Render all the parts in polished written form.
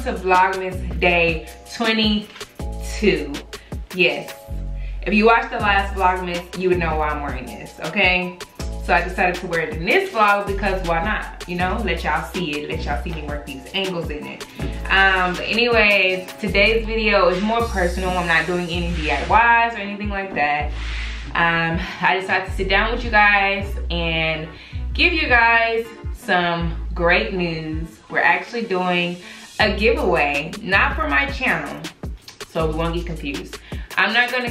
to Vlogmas day 22. Yes. If you watched the last Vlogmas, you would know why I'm wearing this, okay? So I decided to wear it in this vlog because why not? You know, let y'all see it. Let y'all see me work these angles in it. But anyways, today's video is more personal. I'm not doing any DIYs or anything like that. I decided to sit down with you guys and give you guys some great news. We're actually doing a giveaway, not for my channel, so we won't get confused. I'm not going to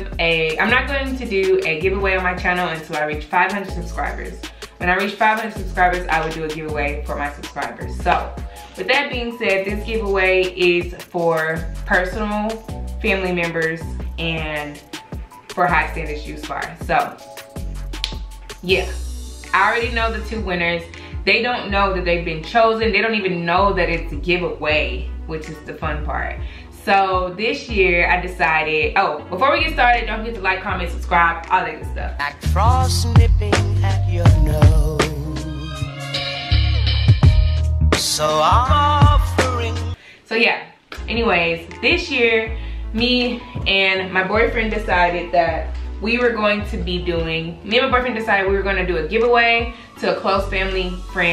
do a giveaway on my channel until I reach 500 subscribers. When I reach 500 subscribers, I would do a giveaway for my subscribers. So, with that being said, this giveaway is for personal family members and for High Standards Juice Bar. So, yeah, I already know the two winners. They don't know that they've been chosen. They don't even know that it's a giveaway, which is the fun part. So this year I decided, before we get started, don't forget to like, comment, subscribe, all that good stuff. Like frost nipping at your nose. So I'm offering. So yeah, anyways, this year, me and my boyfriend decided that we were going to be doing, me and my boyfriend decided we were going to do a giveaway to a close family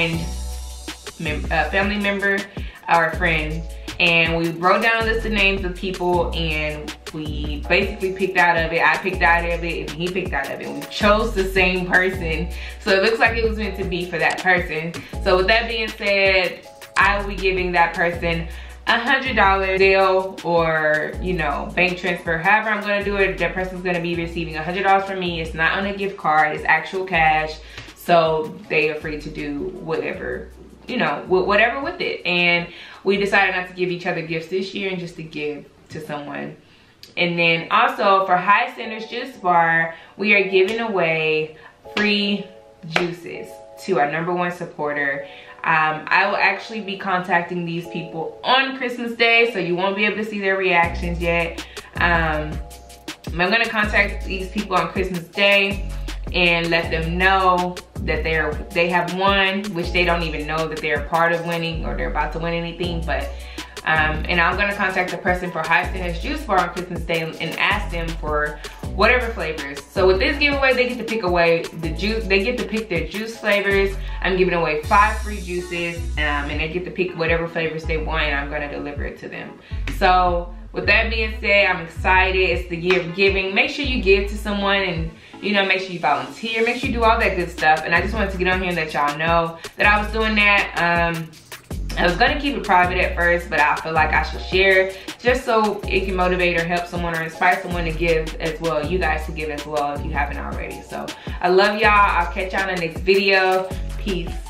member, our friend. And we wrote down a list of names of people and we basically picked out of it. I picked out of it and he picked out of it. We chose the same person. So it looks like it was meant to be for that person. So with that being said, I will be giving that person $100 deal or, you know, bank transfer. However I'm gonna do it, that person's gonna be receiving $100 from me. It's not on a gift card, it's actual cash. So they are free to do whatever, you know, whatever with it. And we decided not to give each other gifts this year and just to give to someone. And then also for High Standards Juice Bar, we are giving away free juices to our #1 supporter. I will actually be contacting these people on Christmas Day, so you won't be able to see their reactions yet. I'm gonna contact these people on Christmas Day and let them know that they have won, which they don't even know that they're part of winning or they're about to win anything. But and I'm gonna contact the person for High Standards Juice Bar on Christmas Day and ask them for whatever flavors. So with this giveaway, they get to pick away the juice. They get to pick their juice flavors. I'm giving away 5 free juices, and they get to pick whatever flavors they want, and I'm gonna deliver it to them. So with that being said, I'm excited. It's the year of giving. Make sure you give to someone, and you know, make sure you volunteer, make sure you do all that good stuff. And I just wanted to get on here and let y'all know that I was doing that. I was gonna keep it private at first, but I feel like I should share just so it can motivate or help someone or inspire someone to give as well. You guys to give as well if you haven't already. So I love y'all. I'll catch y'all in the next video. Peace.